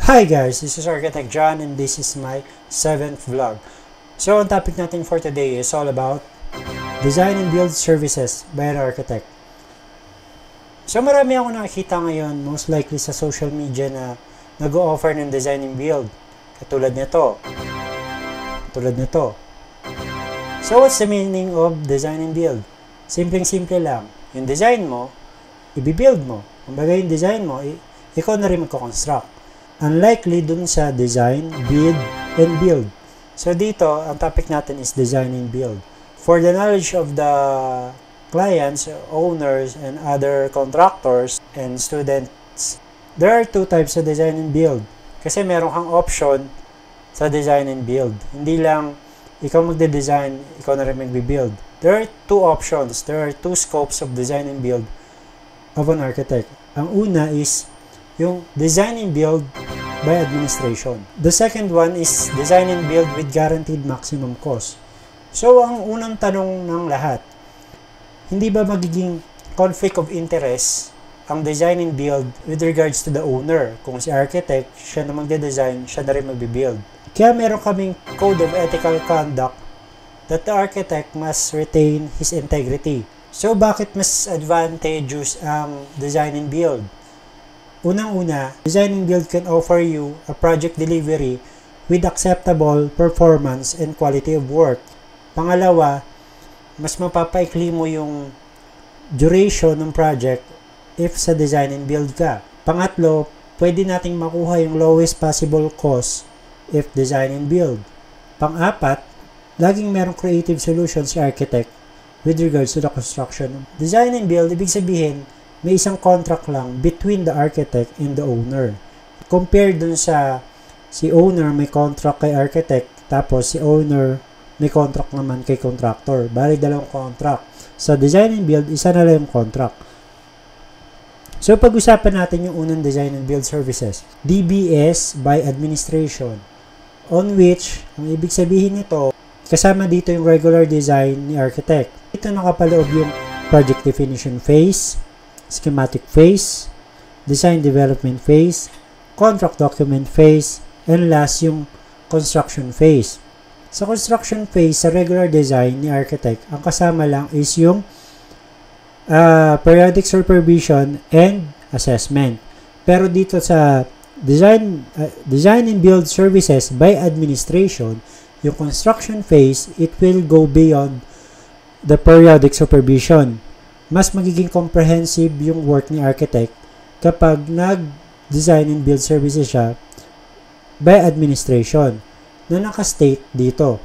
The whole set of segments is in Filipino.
Hi guys, this is Architect John and this is my 7th vlog. So ang topic natin for today is all about design and build services by an architect. So marami ako nakikita ngayon, most likely sa social media, na nag-o-offer ng design and build. Katulad nito. So what's the meaning of design and build? Simpleng-simple lang. Yung design mo, i-build mo. Kumbaga yung design mo, ikaw na rin magko-construct. Unlikely dun sa design, bid, and build. So dito, ang topic natin is design and build. For the knowledge of the clients, owners, and other contractors and students, there are two types of design and build. Kasi meron kang option sa design and build. Hindi lang ikaw magde-design, ikaw na rin magbe-build. There are two options. There are two scopes of design and build of an architect. Ang una is yung design and build by administration. The second one is design and build with guaranteed maximum cost. So, ang unang tanong ng lahat, hindi ba magiging conflict of interest ang design and build with regards to the owner? Kung si architect, siya na magde-design, siya na rin magbe-build. Kaya meron kaming code of ethical conduct that the architect must retain his integrity. So, bakit mas advantageous ang design and build? Unang-una, design and build can offer you a project delivery with acceptable performance and quality of work. Pangalawa, mas mapapaikli mo yung duration ng project if sa design and build ka. Pangatlo, pwede nating makuha yung lowest possible cost if design and build. Pang-apat, laging merong creative solution si architect with regards to the construction. Design and build, ibig sabihin, may isang contract lang between the architect and the owner. Compared dun sa si owner may contract kay architect, tapos si owner may contract naman kay contractor. Bali, dalawang contract. Sa design and build, isa na lang yung contract. So, pag-usapan natin yung unang design and build services. DBS by administration. On which, ang ibig sabihin nito, kasama dito yung regular design ni architect. Ito nakapaloob yung project definition phase, schematic phase, design development phase, contract document phase, and last yung construction phase. Sa construction phase, sa regular design ni architect, ang kasama lang is yung periodic supervision and assessment. Pero dito sa design and build services by administration, yung construction phase, it will go beyond the periodic supervision. Mas magiging comprehensive yung work ni architect kapag nag-design and build services siya by administration na naka-state dito.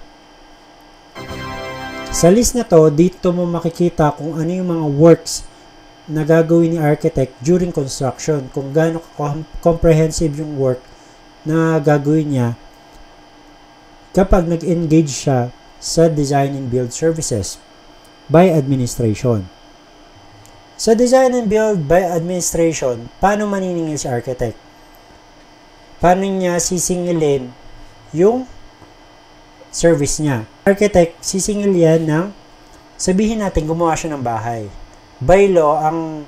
Sa list na to, dito mo makikita kung ano yung mga works na gagawin ni architect during construction, kung gaano comprehensive yung work na gagawin niya kapag nag-engage siya sa design and build services by administration. Sa design and build by administration, paano maniningil si architect? Paano niya sisingilin yung service niya? Architect, sisingil yan ng, sabihin natin, gumawa siya ng bahay. By law, ang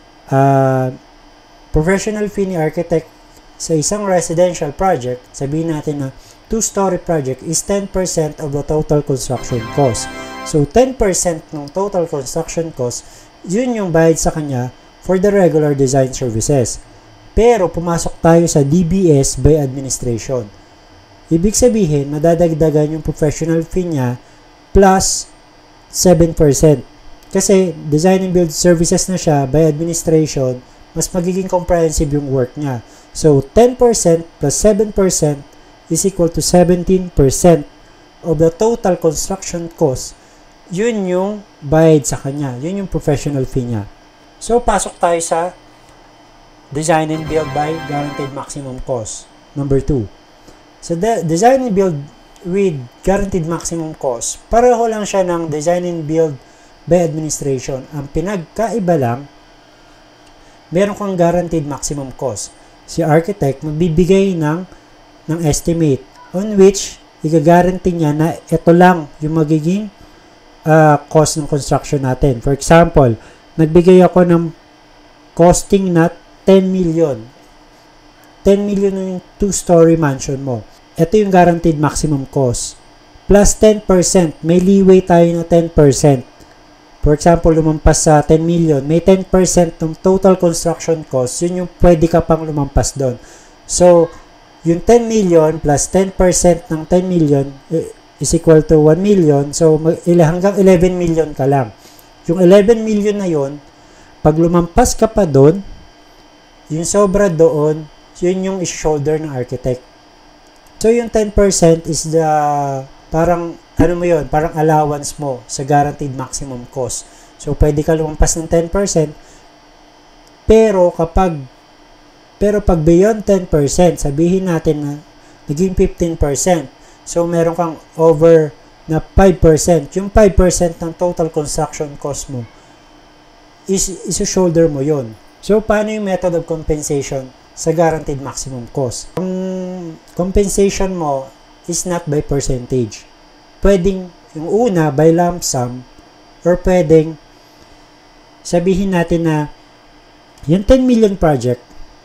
professional fee ni architect sa isang residential project, sabihin natin na 2-story project is 10% of the total construction cost. So, 10% ng total construction cost, yun yung bayad sa kanya for the regular design services. Pero, pumasok tayo sa DBS by administration. Ibig sabihin, madadagdagan yung professional fee niya plus 7%. Kasi, design and build services na siya by administration, mas magiging comprehensive yung work niya. So, 10% plus 7% is equal to 17% of the total construction cost. Yun yung bayad sa kanya. Yun yung professional fee niya. So, pasok tayo sa design and build by guaranteed maximum cost. Number 2. Sa design and build with guaranteed maximum cost, pareho lang siya ng design and build by administration. Ang pinagkaiba lang, meron kang guaranteed maximum cost. Si architect magbibigay ng estimate on which i-guarantee niya na ito lang yung magiging cost ng construction natin. For example, nagbigay ako ng costing na 10 million. 10 million yung 2-story mansion mo. Ito yung guaranteed maximum cost. Plus 10%, may leeway tayo na 10%. For example, lumampas sa 10 million, may 10% ng total construction cost, yun yung pwede ka pang lumampas doon. So, yung 10 million plus 10% ng 10 million is equal to 1 million. So, hanggang 11 million ka lang. Yung 11 million na yun, pag lumampas ka pa doon, yung sobra doon, yun yung shoulder ng architect. So, yung 10% is the, parang, ano mo yun, parang allowance mo sa guaranteed maximum cost. So, pwede ka lumampas ng 10%, pero pag beyond 10%, sabihin natin na naging 15%. So, meron kang over na 5%. Yung 5% ng total construction cost mo shoulder mo yon. So, paano yung method of compensation sa guaranteed maximum cost? Ang compensation mo is not by percentage. Pwedeng yung una by lump sum, or pwedeng sabihin natin na yung 10 million project,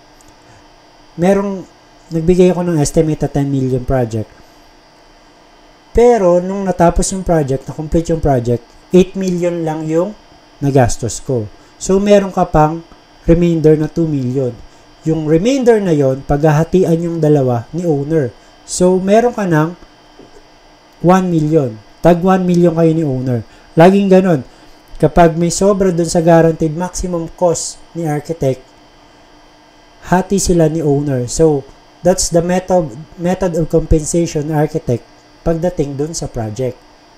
nagbigay ako ng estimate na 10 million project. Pero, nung natapos yung project, na-complete yung project, 8 million lang yung nagastos ko. So, meron ka pang remainder na 2 million. Yung remainder na yon, paghahatian yung dalawa ni owner. So, meron ka ng 1 million. Tag 1 million kayo ni owner. Laging ganon. Kapag may sobra dun sa guaranteed maximum cost ni architect, hati sila ni owner. So, that's the method of compensation ni architect pagdating dun sa project.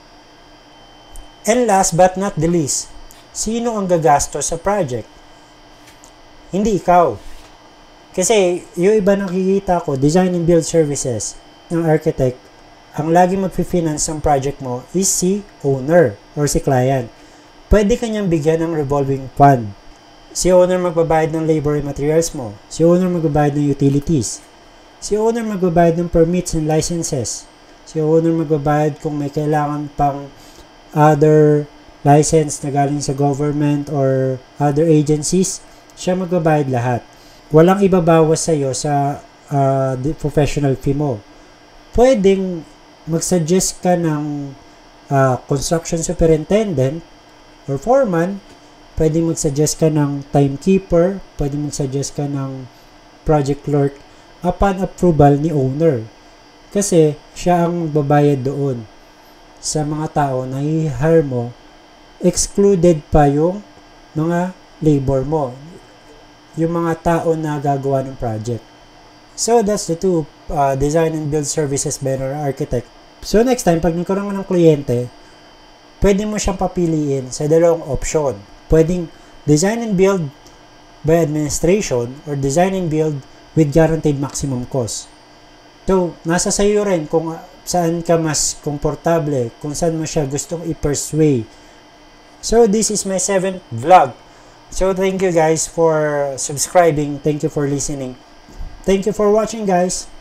And last but not the least, sino ang gagastos sa project? Hindi ikaw. Kasi yung iba nakikita ko, design and build services ng architect, ang lagi mag-finance ng project mo is si owner or si client. Pwede kanyang bigyan ng revolving fund. Si owner magbabayad ng labor and materials mo. Si owner magbabayad ng utilities. Si owner magbabayad ng permits and licenses. Si owner magbabayad kung may kailangan pang other license na galing sa government or other agencies. Siya magbabayad lahat. Walang ibabawas sa iyo sa professional fee mo. Pwedeng mag-suggest ka ng construction superintendent or foreman. Pwedeng mag-suggest ka ng timekeeper. Pwedeng mag-suggest ka ng project clerk upon approval ni owner. Kasi siya ang magbabayad doon sa mga tao na i-hire mo, excluded pa yung mga labor mo, yung mga tao na gagawa ng project. So, that's the two design and build services by an architect. So, next time, pag nagkaroon mo ng kliyente, pwede mo siyang papiliin sa dalawang option. Pwedeng design and build by administration or design and build with guaranteed maximum cost. So, nasa sayo rin kung saan ka mas komportable, kung saan mo siya gustong i-persuade. So, this is my 7th vlog. So, thank you guys for subscribing. Thank you for listening. Thank you for watching, guys.